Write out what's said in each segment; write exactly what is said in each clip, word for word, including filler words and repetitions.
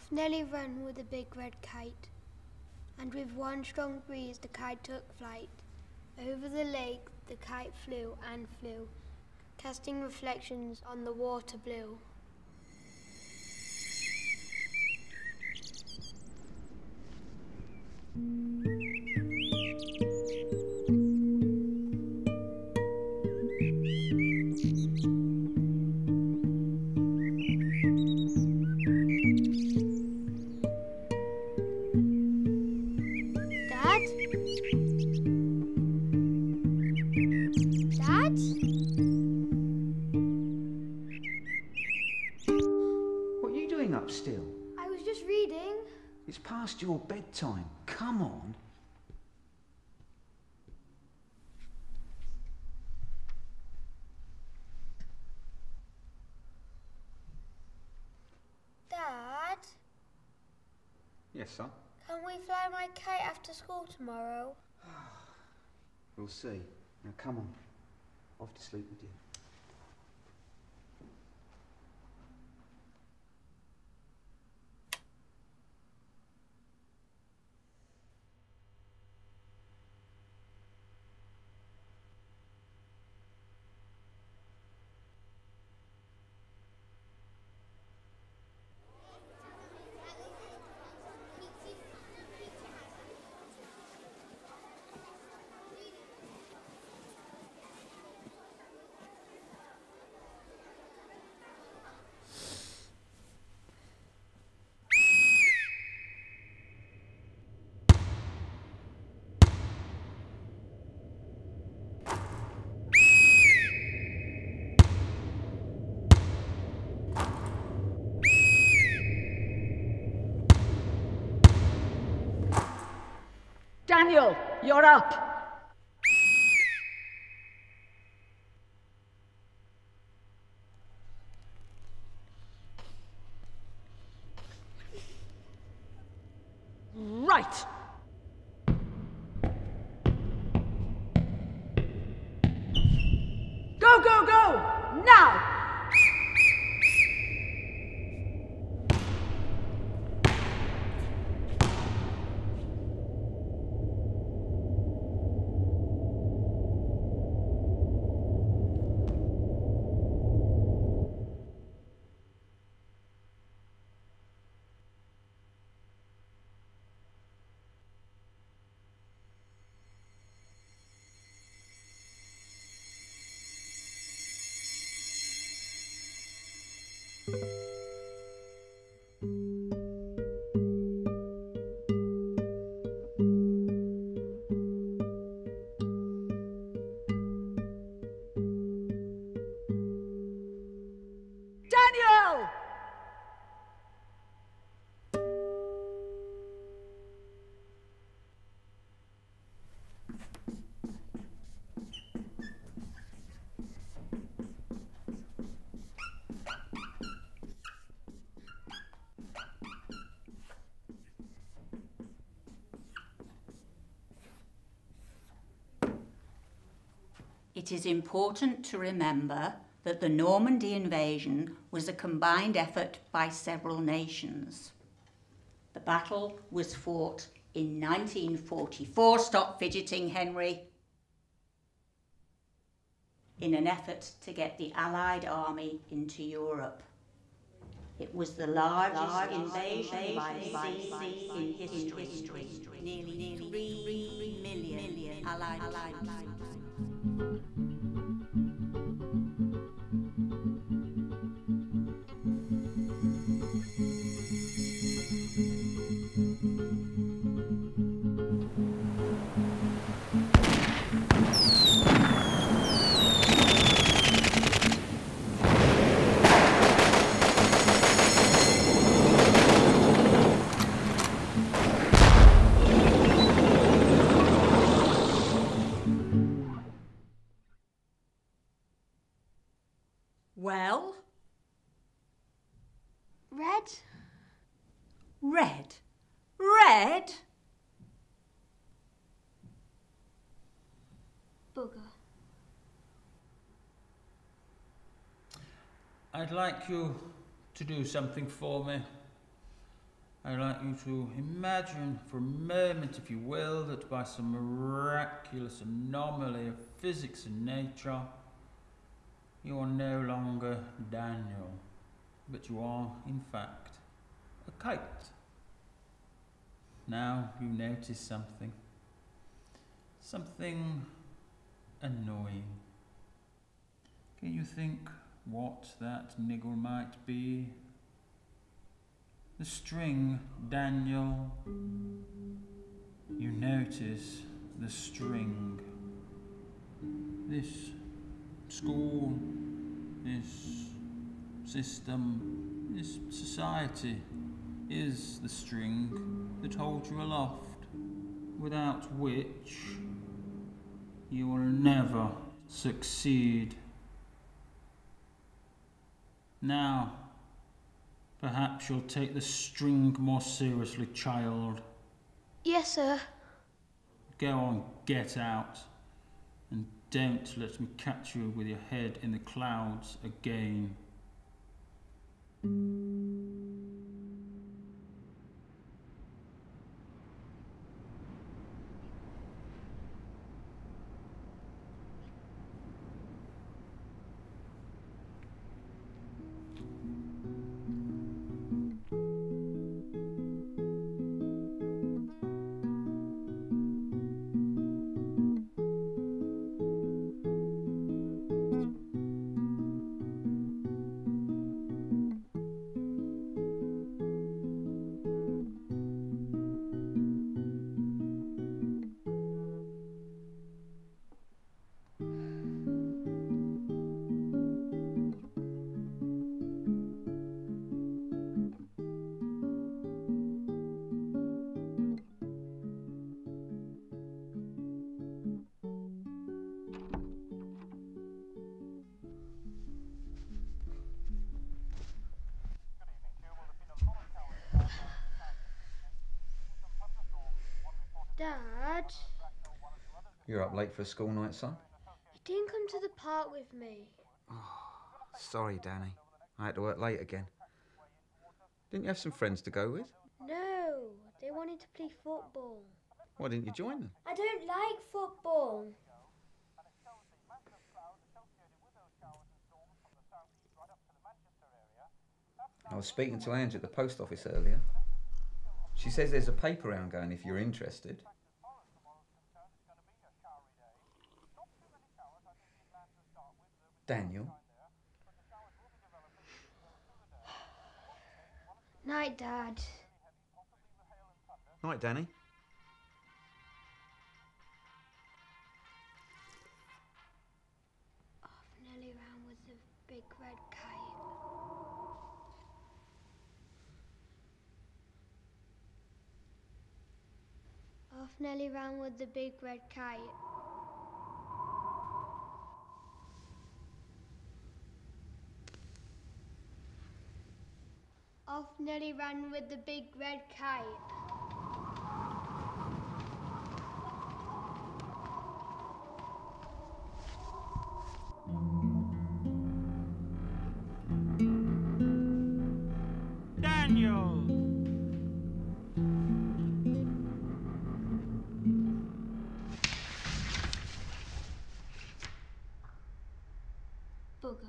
Off Nelly ran with a big red kite, and with one strong breeze the kite took flight. Over the lake the kite flew and flew, casting reflections on the water blue. Up still? I was just reading. It's past your bedtime. Come on. Dad? Yes, son? Can we fly my kite after school tomorrow? We'll see. Now come on. Off to sleep with you. Daniel, you're up. Right. Go, go, go! Now! Daniel! It is important to remember that the Normandy invasion was a combined effort by several nations. The battle was fought in nineteen forty-four, stop fidgeting, Henry, in an effort to get the Allied army into Europe. It was the largest, largest invasion by sea in history, history. Nearly, nearly three million Allied troops. Well? Red? Red? Red? Booger. I'd like you to do something for me. I'd like you to imagine for a moment, if you will, that by some miraculous anomaly of physics and nature, you are no longer Daniel, but you are, in fact, a kite. Now you notice something. Something annoying. Can you think what that niggle might be? The string, Daniel. You notice the string. This school, this system, this society is the string that holds you aloft, without which you will never succeed. Now, perhaps you'll take the string more seriously, child. Yes, sir. Go on, get out, and don't let me catch you with your head in the clouds again. Dad, You're up late for a school night, son? you didn't come to the park with me. Sorry, Danny. I had to work late again. Didn't you have some friends to go with? No, they wanted to play football. Why didn't you join them? I don't like football. I was speaking to Ange at the post office earlier. She says there's a paper round going if you're interested. Daniel? Night, Dad. Night, Danny. Off nearly round with the big red kite. Off nearly round with the big red kite. Off Nelly ran with the big red kite. Daniel! Bugger.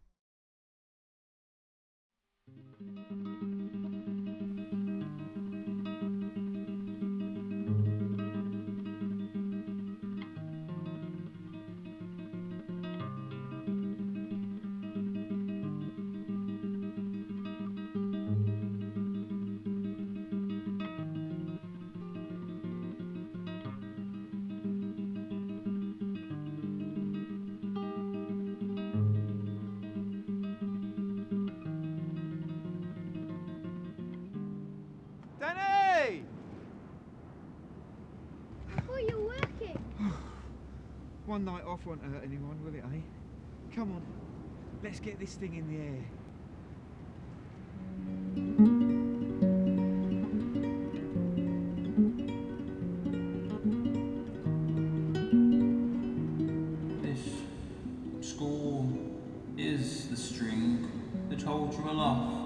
Danny! Oh, you're working. One night off won't hurt anyone, will it, eh? Come on, let's get this thing in the air. This school is the string that holds you aloft,